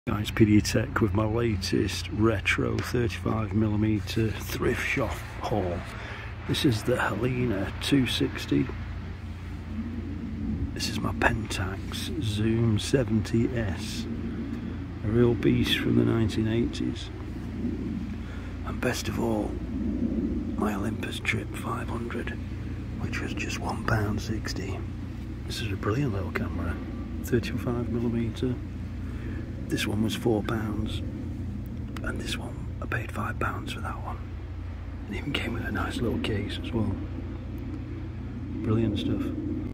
Guys, Pentax with my latest retro 35mm thrift shop haul. This is the Helena 260. This is my Pentax Zoom 70S, a real beast from the 1980s. And best of all, my Olympus Trip 500, which was just £1.60. This is a brilliant little camera, 35mm. This one was £4, and this one I paid £5 for that one. It even came with a nice little case as well. Brilliant stuff.